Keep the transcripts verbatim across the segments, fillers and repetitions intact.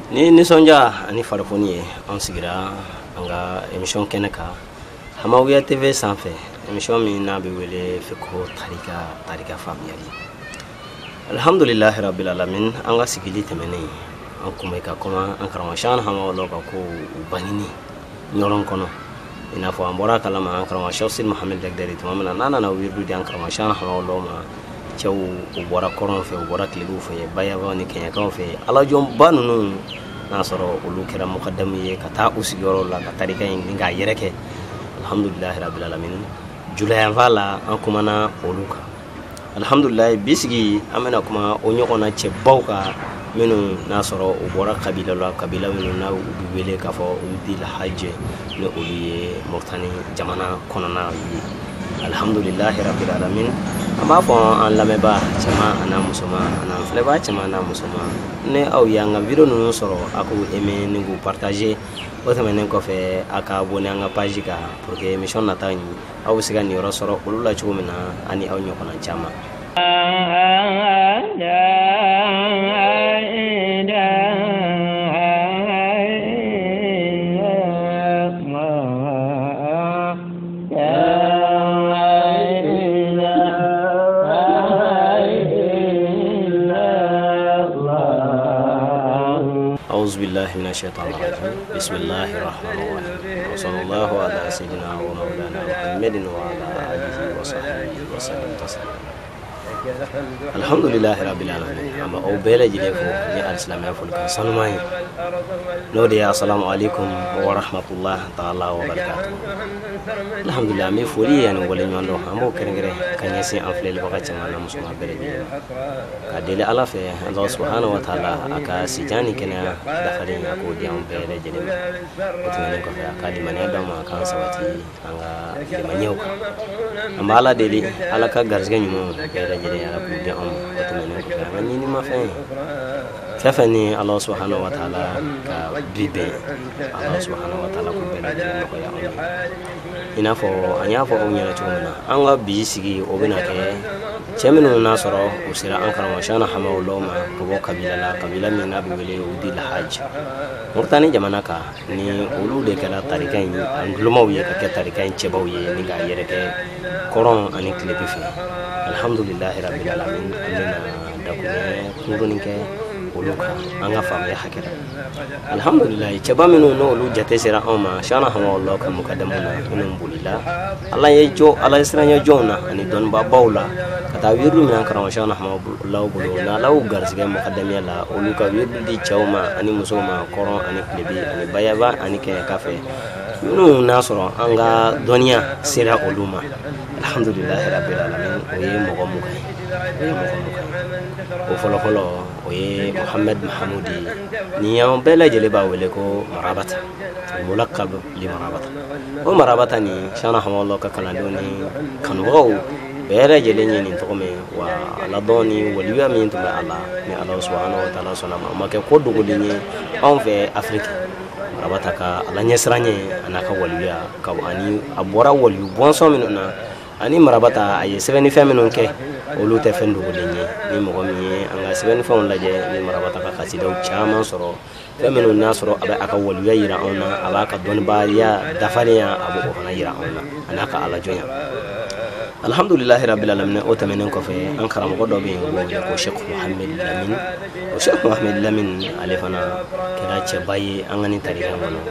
ni nisɔndiya ani farifoni ye an sigira an ka émission kɛnɛ kan Hamawiya T V sanfɛ émission min n'a bɛ wele Fiqhu Tarika Tarika faamuyali. Alhamdulillahi rabbil alamin, an ka sigili tɛmɛnen an kun bɛ ka kuma an karamɔgɔ Cheikhna Hamawolo ka ko u banini ɲɔgɔn kɔnɔ i n'a fɔ an bɔra kalama an karamɔgɔ Cheikh Sidi Mohamed Dagdari tuma min na n'a nana wirdu di an karamɔgɔ Cheikhna Hamawolo ma cɛw u bɔra kɔrɔn fɛ u bɔra tilebiw fɛ bayabaw ni kɛɲɛkanw fɛ alajɔnba ninnu n'a sɔrɔ olu kɛra mukadamu ye ka taa u sigiyɔrɔ la ka tarika in ni k'a yɛrɛ kɛ. Alhamdulillahi rabbil alamin, julayanfa la an kumana olu kan. Alhamdulillahi bi sigi an bɛna kuma o ɲɔgɔnna cɛbaw kan minnu n'a sɔrɔ u bɔra kabila la kabila minnu n'a u bɛ wele k'a fɔ u di lahajɛ ni olu ye Moritani jamana kɔnɔna ye. Alhamdulillahi rabbil alamin, an b'a fɔ an lamɛnbaa cɛman ani musoman ani an filɛbaa cɛman ani musoman ni aw y'an ka video ninnu sɔrɔ a k'u aimer ni k'u partager o tɛmɛnen kɔfɛ a ka abonné an ka page kan pour que émission nata in aw bɛ se ka niyɔrɔ sɔrɔ olu la cogo min na ani aw ɲɔgɔnna caman. أعوذ بالله من الشيطان الرجيم بسم الله الرحمن الرحيم وصلى الله على سيدنا ومولانا محمد وعلى آله وصحبه وسلم تسليما. Alhamdulillahi rabbil alamin, amma o bela jide fo ni al-islam ya fulka salmai no de assalamu alaikum wa rahmatullah ta'ala wa barakatuh. Alhamdulillah me fori yan wala nyondo amo kerengere kanya si an flele baka chama na musuma bere de ka dele ala fe Allah subhanahu wa ta'ala aka sijani kena da farin ya ko diam bere jide o tene ko fa ka di manya da ma kan sabati anga de manyo amma ala dele ala ka garsga nyumo bere jide ya ku de am o tene ko fa ni ni ma fe fafani Allah subhanahu wa ta'ala ka bibe Allah subhanahu wa ta'ala ku bere jide ko ya ina fo anya fo o nyana chumuna an ga bi sigi o bina ke cheminu na soro o sira an karama Cheikhna Hamawolo ma ko bo kabila la kabila min na bi wele o di lahaj Moritani jamana ka ni olu de kala tarika in an glumaw ye ka tarika in chebaw ye ni ga yere ke koron ani klebi fi. Alhamdulillah rabbil alamin, amena da ko ngoni ke oluka anga famya hakira. Alhamdulillah chaba minu no olu jate sira oma Cheikhna Hamawolo ka mukadamuna inin bulila Allah ye jo Allah siranya jona ani don ba bawla kata wiru min karama Cheikhna Hamawolo bulo na law garsige mukadamiya la olu ka wiru di chawma ani musoma koron ani klebi ani bayaba ani ke kafe minu nasoro anga doniya sira oluma. Alhamdulillah rabbil alamin, oye mogo mukai oye mogo mukai o folo folo oye Muhammad Mahamoudi ni yan bela jele ba wele ko marabata mulaqab li marabata o marabata ni Cheikhna Hamawolo ka kalando ni kanwo bela jele ni ni to me wa la doni waliya min to Allah ni Allah subhanahu wa ta'ala sonama ma ke ko duguli ni on fe Afrique marabata ka ala nyesranye anaka waliya ka ani abora waliyu bonso min na ani marabata ay seven feminine ke olu te fendu golenye ni mogo mi anga seven fon laje ni marabata ka khasidaw chama soro feminine na soro aba aka waliya yira ona aba ka don bariya dafariya abu ko na yira ona anaka ala jonya. Alhamdulillahi rabbil alamin, o tamenen ko fe an karam ko do be ngo ko Sheikh Mohamed Lamin o Sheikh Mohamed Lamin alefana kira che bayi an ngani tarika ngono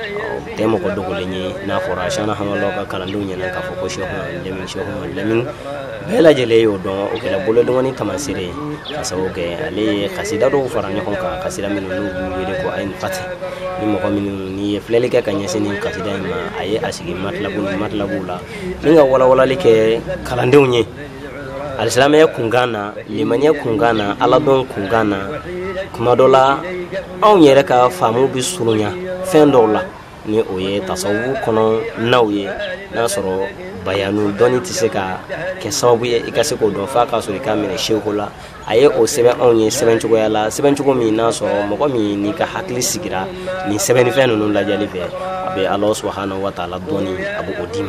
temo ko do golenye na fora Cheikhna Hamawolo ka kalandu nyana ka fo ko Sheikh Lamin Sheikh Lamin bela jele yo don o kala bolo do ngani tamasire asawo ke ale khasida do fara nyakon ka khasida min no wele ko ayin fat ni mo ko min ni flele ka kanya sini khasida ma aye asigi matlabu matlabu la ninga wala wala like kalandew nye alislam ya kungana limanya kungana aladon kungana kuma dola aw yere ka famu bi surunya fendola ni oye tasawu kono nawye na soro bayanu doni tiseka ke sababu ye ikase ko don fa ka so ikamene shekola aye o sebe onye seben chugo yala seben chugo mi na so mo ko mi ni ka hakli sigira ni seben fenu no la jali fe abe Allah subhanahu wa ta'ala doni abu odima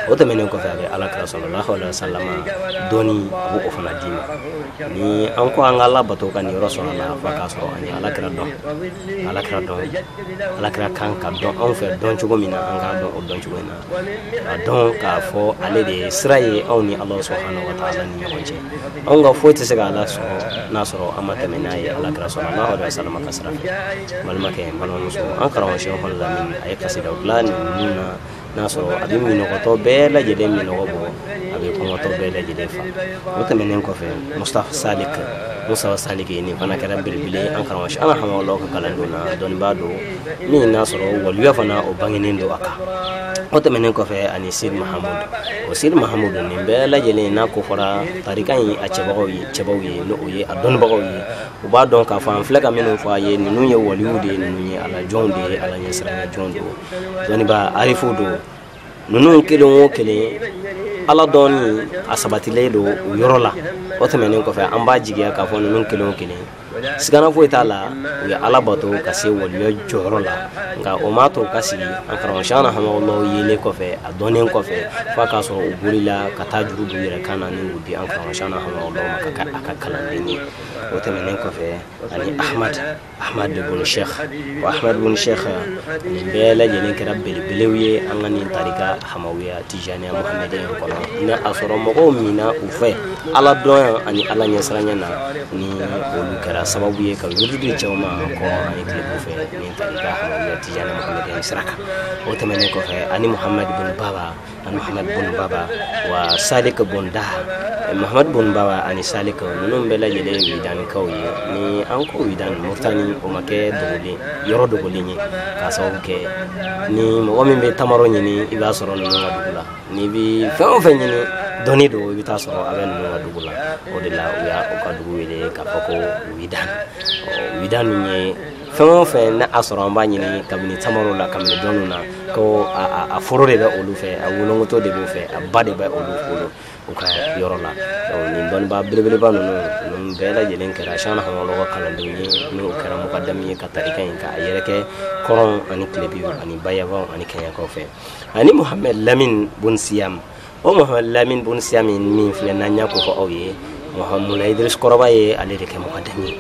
o tɛmɛnen kɔfɛ a bɛ alakira sallallahu alaihi wasallam dɔni a b'o fana d'i ma ni an ko an ka ala bato ka nin yɔrɔ sɔrɔ a la f'a k'a sɔrɔ an ye alakira dɔn alakira dɔn alakira kan ka dɔn anw fɛ dɔn cogo min na an k'a dɔn o dɔn cogo in na a dɔn k'a fɔ ale de ye sira ye anw ni ala subhanahu wa ta'ala ni ɲɔgɔn cɛ anw ka foyi tɛ se ka ala sɔrɔ n'a sɔrɔ an ma tɛmɛ n'a ye alakira sallallahu alaihi wasallam ka sira fɛ balimakɛ balimamuso an karamɔgɔ Sheikh Lamin a ye kasidaw dilan ninnu na n'a sɔrɔ a bɛ minɔgɔtɔ bɛɛ lajɛlen minɔgɔ bɔ a bɛ kɔngɔtɔ bɛɛ lajɛlen fa o tɛmɛnen kɔfɛ Mustafa Salik Mustafa Salik nin fana kɛra belebele an karamɔgɔ Sheikh Alhamdulillah ka kalandenw na dɔnnibaa don min n'a sɔrɔ waliya fana o bangenen don a kan o tɛmɛnen kɔfɛ ani Sidi Mahamud o Sidi Mahamud nin bɛɛ lajɛlen n'a ko fɔra tarika in a cɛbagaw ye cɛbaw ye n'o ye a dɔnnibagaw ye u b'a dɔn k'a fɔ an filɛ ka minnu fɔ a ye ninnu ye waliyu de ye ninnu ye ala jɔnw de ye ala ɲɛsiranya jɔnw don dɔnnibaa arifu don ninnu kelen o kelen ala dɔɔni a sabatilen don o yɔrɔ la o tɛmɛnen kɔfɛ an b'a jigiya k'a fɔ ninnu kelen o kelen sigana foyi t'a la u ye ala bato ka se waliya jɔyɔrɔ la nka o m'a to ka sigi an karamɔgɔ Sheikh Alhamdulillah yelen kɔfɛ a dɔnnen kɔfɛ f'a k'a sɔrɔ u bolila ka taa juru du yɛrɛ kan na ni u di an karamɔgɔ Sheikh Alhamdulillah ma ka a ka kalanden ye o tɛmɛnen kɔfɛ ani Ahmad Ahmad ibn Sheikh wa Ahmad ibn Sheikh nin bɛɛ lajɛlen kɛra belebelew ye an ka nin tarika hamawiya tijaniya muhammadiyya kɔnɔ ni a sɔrɔ mɔgɔw minna u fɛ ala dɔn ani ala ɲɛsiranya na ni olu kɛra sababu ye ka yurdu cɛw ma kɔ ani tilebu fɛ ni tarika hamawiya tijaniya muhammadiyya sira kan o tɛmɛnen kɔfɛ ani Muhammad ibn Baba ani Muhammad ibn Baba wa Salik ibn Daha Muhammad ibn Baba ani Salik ninnu bɛɛ lajɛlen ye widanikaw ye ni an ko widan murtani o ma kɛ dogolen yɔrɔ dogolen ye k'a sababu kɛ ni mɔgɔ min bɛ tamaro ɲini i b'a sɔrɔ ninnu ka dugu la ni bɛ fɛn o fɛn ɲini dɔnni don i bɛ taa sɔrɔ a bɛ ninnu ka dugu la o de la u y'a u ka dugu wele k'a fɔ ko widan widan min ye fɛn o fɛn n'a sɔrɔ an b'a ɲini kabini tamaro la kabini dɔnniw na ko a foro de bɛ olu fɛ a wolongoto de b'u fɛ a ba de bɛ olu bolo u ka yɔrɔ la nin dɔnnibaa belebeleba ninnu ninnu bɛɛ lajɛlen kɛra Sheikh Alhamdulillah ka kalandenw ye n'o kɛra mukadami ye ka tarika in ka a yɛrɛkɛ kɔrɔn ani tilebiw ani bayabaw ani kɛɲɛkaw fɛ ani Muhammad Lamin bun Siyam o Muhammad Lamin bun Siyam min filɛ n'an y'a ko fɔ aw ye Muhammad Idris Kɔrɔba ye ale de kɛ mukadami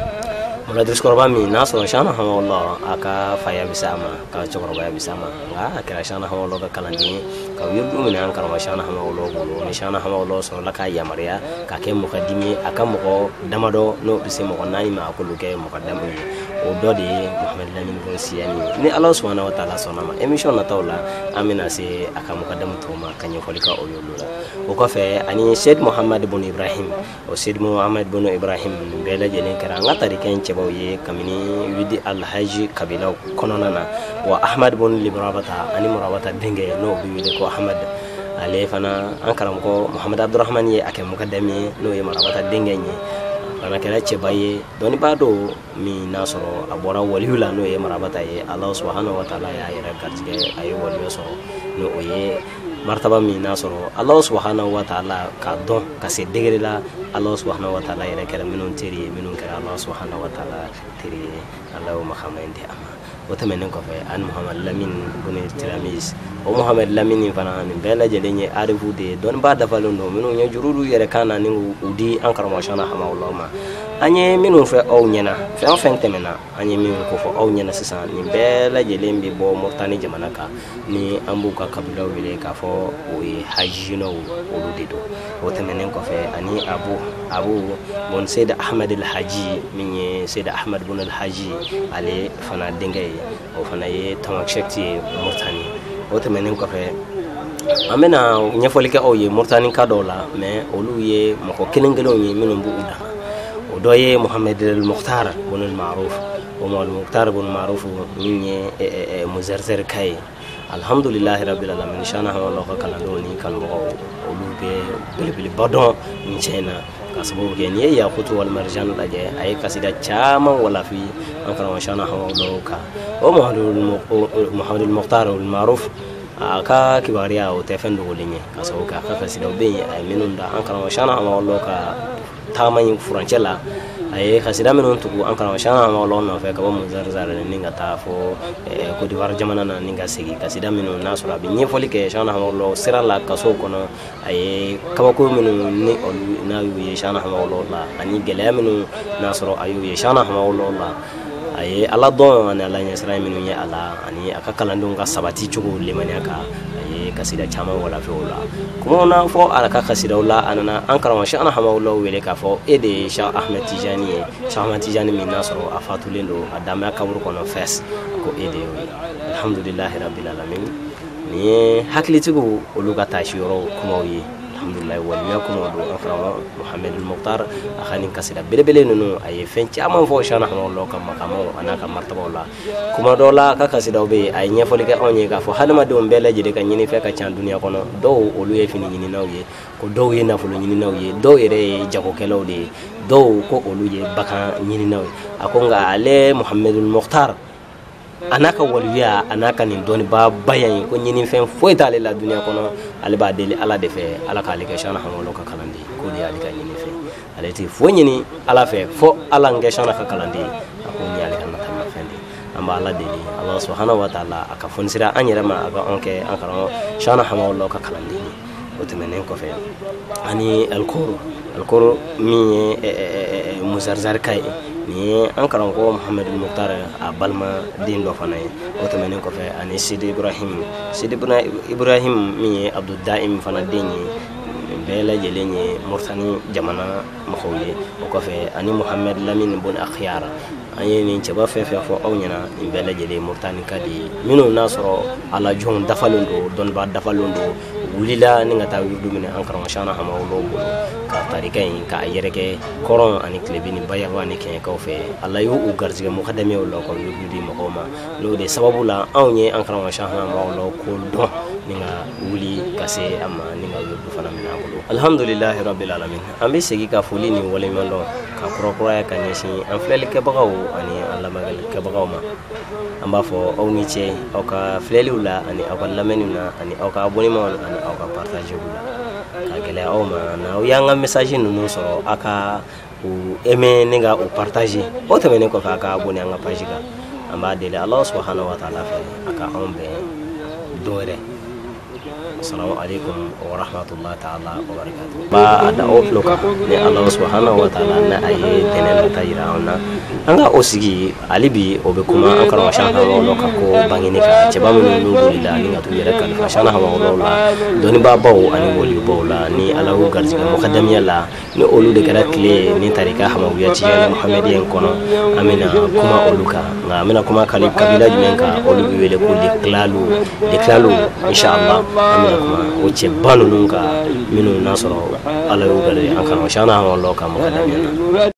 Mula Idris Kɔrɔba min n'a sɔrɔ Sheikh Alhamdulillah a ka faya bɛ s'a ma ka cɛkɔrɔbaya bɛ s'a ma nka a kɛra Sheikh Alhamdulillah ka kalanden ye ka yurdu minɛ an karamɔgɔ Sheikh Alhamdulillah bolo ni Sheikh Alhamdulillah sɔrɔla k'a yamaruya k'a kɛ mukadimi a ka mɔgɔ damadɔ n'o bɛ se mɔgɔ naani ma a k'olu kɛ mukadamu ye o dɔ de ye Muhammad Lamin bun Siyam ni ala subhanahu wa ta'ala sɔnna ma émission nataw la an bɛna se a ka mukadamu tɔw ma ka ɲɛfɔli ka o y'olu la o kɔfɛ ani Seyd Muhammad bun Ibrahim o Seyd Muhammad bun Ibrahim bɛɛ lajɛlen kɛra an ka tarika in cɛbaw ye kabini widi alhaji kabilaw kɔnɔna na wa Ahmad bun Librabata ani Murabata denkɛ n'o bɛ wele ko Ahmad ale fana an karamɔgɔ Muhammad Abdurrahman ye a kɛ mukadami ye n'o ye Murabata denkɛ ye fana kɛra cɛba ye dɔnnibaa dɔ min n'a sɔrɔ a bɔra waliyu la n'o ye Murabata ye Allah subhanahu wa ta'ala y'a yɛrɛ garijɛgɛ a ye waliyu sɔrɔ n'o o ye martaba min n'a sɔrɔ Allah subhanahu wa ta'ala k'a dɔn ka se degré la Allah subhanahu wa ta'ala yɛrɛ kɛra minnu teri ye minnu kɛra Allah subhanahu wa ta'ala teri ye Allah y'o makama di a ma o tɛmɛnen kɔfɛ ani Muhammad Lamin bun Tiramis o Muhammad Lamin fana nin bɛɛ lajɛlen ye arifu de ye dɔnnibaa dafalen don minnu ye jurudu yɛrɛ kan na ni u di an karamɔgɔ Sheikh Alhamdulillah ma an ye minnu fɛ aw ɲɛna fɛn o fɛn tɛmɛna an ye minnu ko fɔ aw ɲɛna sisan nin bɛɛ lajɛlen bɛ bɔ Mauritanie jamana kan ni an b'u ka kabilaw wele k'a fɔ o ye hajinaw olu de don o tɛmɛnen kɔfɛ ani Abu Abu bun Seyd Ahmad al-Haji min ye Seyd Ahmad bun al-Haji ale fana denkɛ ye o fana ye tamakshɛkti ye Mauritanie o tɛmɛnen kɔfɛ an bɛna ɲɛfɔli kɛ aw ye Mauritanie ka dɔw la mais olu ye mɔgɔ kelen kelenw ye minnu b'u dan o dɔ ye Muhammad al-Mukhtar bun al-Ma'ruf o al-Mukhtar bun al-Ma'ruf min ye Muzarzar ka ye alhamdulillahi rabbil alamin Sheikh Alhamdulillah ka kalandenw ni kanubagaw olu bɛ belebeleba dɔn nin cɛ in na ka sababu kɛ n'i ye Yakutu wal Marjan lajɛ a ye kasida caman walafi an karamɔgɔ Sheikh Alhamdulillah kan o Muhammad al-Mukhtar al-Ma'ruf a ka kibaruya o tɛ fɛn dogolen ye ka sababu kɛ a ka kasidaw bɛ yen a ye minnu da an karamɔgɔ Sheikh Alhamdulillah ka taama in furancɛ la ay khasida minun tuku an karam shana ma wala no fe ka mo zarzar ni ngata fo ko di war jamana na ninga sigi kasida minun nasura bi ni foli ke shana ma wala sira la kaso kono ay kabako minun ni olu na yu shana ma wala ani gele minun nasura ayu shana ma wala ay ala don ani ala nyasra minun ya ala ani aka kalandun ka sabati chugo limani aka kasida chama wala fe wala kuma na fo ala ka kasida wala anana an karama shana hama wala wele ka fo ede Sha Ahmed Tijani Sha Ahmed Tijani min nasro afatulendo adama kabur kono fes ko ede alhamdulillah rabbil alamin ni haklitigo oluga tashiro kuma wi alhamdulillah waliya kuma do akrama Muhammad al-Muqtar akhani kasida bele bele nunu ay fen chama fo shana hama wala kam makamo anaka martaba wala kuma do la ka kasida be ay nyefoli ka onye ka fo hadama do mbele jide ka nyini fe ka chan dunia kono do olu ye fini nyini nawye ko do ye na fulu nyini nawye do ere jago kelo de do ko olu ye baka nyini nawye akonga ale Muhammad al-Muqtar anaka waliya anaka ni doni ba bayan ko nyini fen foi tale la dunia kono ale ba deli ala de fe ala ka le ke shana hamolo ka kalandi ko ni ali ka nyini fe ale ti fo nyini ala fe fo ala nge shana ka kalandi ko ni ali kan na fendi amba ala deli Allah subhanahu wa ta'ala aka fonsira anyere ma aga onke ankara shana hamolo ka kalandi o temenen ko fe ani al-quru al-quru mi muzarzar kai ni ankara ko Muhammad al-Muqtar a balma din do fanay o tamene ko fe ani Sidi Ibrahim Sidi Ibrahim mi Abdul Daim fana denyi bela jelenye murtani jamana makhawye ko fe ani Muhammad Lamin bun Akhyar ayeni chaba fe fe fo awnyana bela jele murtani kadi minu nasro ala jon dafalundo don ba dafalundo wulila ni ngata wirdu min ankara shana hama wolo ka tarikain ka yereke koron ani klebini bayawani ke ko fe alla yu u garziga muqaddami wala ko yudi makoma lo de sababu la awnye ankara shana hama wolo ko do ni nga wuli kase amma ni nga wirdu fana min abulu alhamdulillah rabbil alamin ambi segi ka fuli ni wala mando ka kurokura ka nyeshi an fleli ke bagaw ani alla magal ke bagaw ma amba fo awni che o ka fleli wala ani awal lamenuna ani o ka aboni ma ani o ka partage wala ka gele o ma na o yanga message nunu so aka u eme ninga o partage o te menen ko fa ka aboni anga page ga amba dele Allah subhanahu wa ta'ala fa aka ombe dore assalamu alaikum wa rahmatullahi ta'ala wa barakatuh ba ada ofloka ni Allah subhanahu wa ta'ala na aye tenen tayira ona anga osigi alibi obe kuma ankara shana hawa loka ko bangini ka cheba mun nunguli la ni ngatu yere kan fa shana hawa lola doni ba bawo ani woli bawla ni alahu garziga muqaddamiya la ni olu de kala kle ni tarika hama wiya ci yana muhammadiyen kono amina kuma oluka nga amina kuma kali kabila jumenka olu bi wele ko deklalu deklalu inshallah amina kuma o ce banu nunka minu nasoro ala yu gale ankara shana hawa loka muqaddamiya